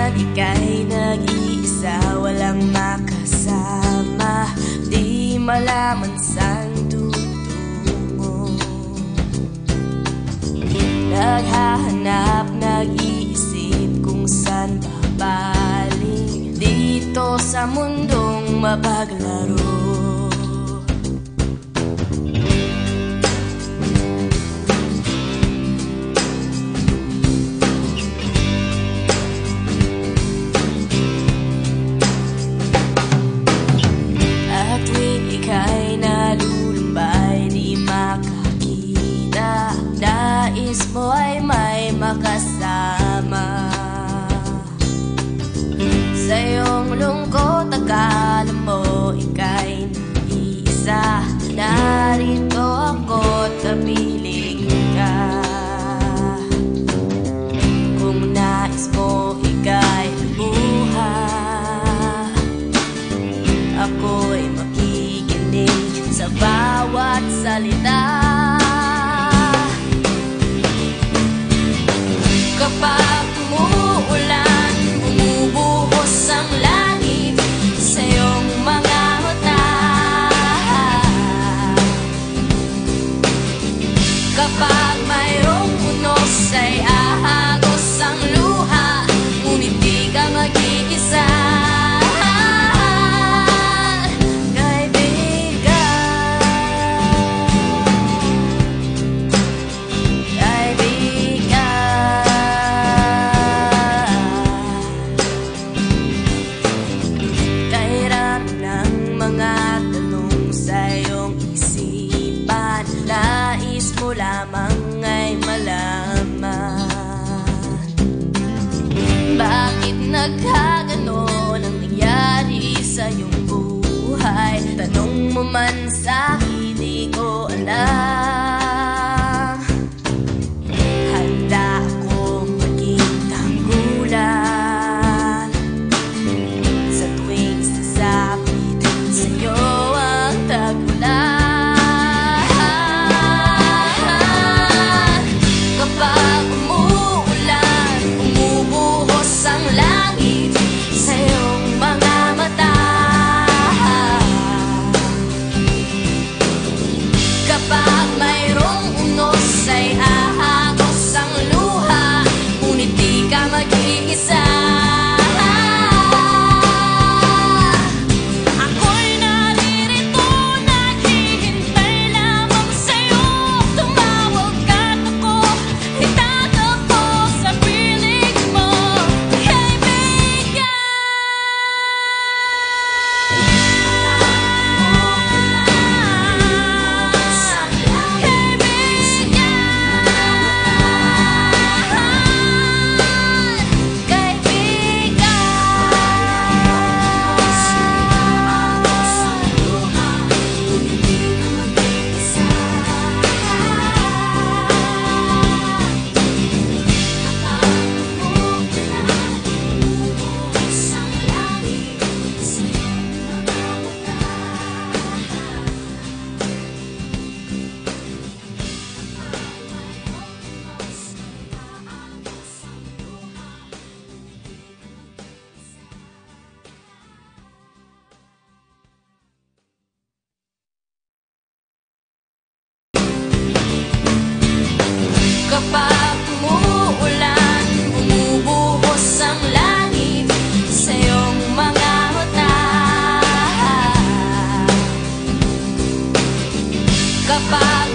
man ika'y nag-iisa, walang makasama, di malaman saan tutungo. Naghahanap, nag-iisip kung saan babalik dito sa mundong mapaglaro. Ika'y nalulumbay, di makakita, nais mo ay may makasama. Sa iyong lungkot, akala mo ika'y nag-iisa, narito ako't napiling ka. Kung nais mo ika'y lumuha, ako'y makikinig sa bawat salita. Kapag umuulan, bumubuhos ang langit sa iyong mga mata. Kapag mayroong unos ay ahagos ang luha, ngunit di ka mag-iisa. Nais mo lamang ay malaman, bakit nagkaganon ang nangyari sa iyong buhay? Tanong mo man sa hindi ko alam. Handa akong maging tanggulan sa tuwing sasapit sa iyo ang tag-ulan. Kapag umuulan, bumubuhos ang langit sa iyong mga mata. Kapag mayroong unos ay ahagos ang luha, ngunit di ka mag-iisa. Kapag umuulan, bumubuhos ang langit sa iyong mga mata. Kapag